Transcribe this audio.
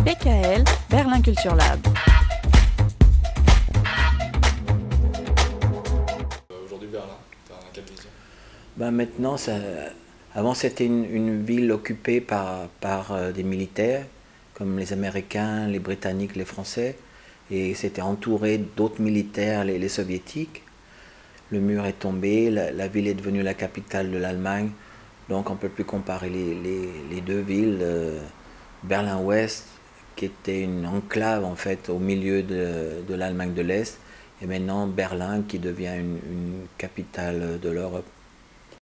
BKL, Berlin Culture Lab. Aujourd'hui, Berlin, t'as quelle vision? Maintenant, avant c'était une ville occupée par des militaires, comme les Américains, les Britanniques, les Français, et c'était entouré d'autres militaires, les Soviétiques. Le mur est tombé, la ville est devenue la capitale de l'Allemagne, donc on ne peut plus comparer les deux villes. Berlin-Ouest, qui était une enclave en fait au milieu de l'Allemagne de l'Est, et maintenant Berlin qui devient une capitale de l'Europe.